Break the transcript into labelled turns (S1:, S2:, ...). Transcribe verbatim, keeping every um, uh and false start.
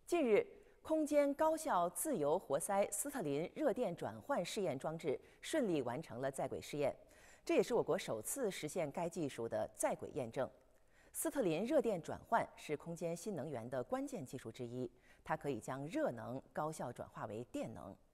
S1: 近日，空间高效自由活塞斯特林热电转换试验装置顺利完成了在轨试验，这也是我国首次实现该技术的在轨验证。斯特林热电转换是空间新能源的关键技术之一，它可以将热能高效转化为电能。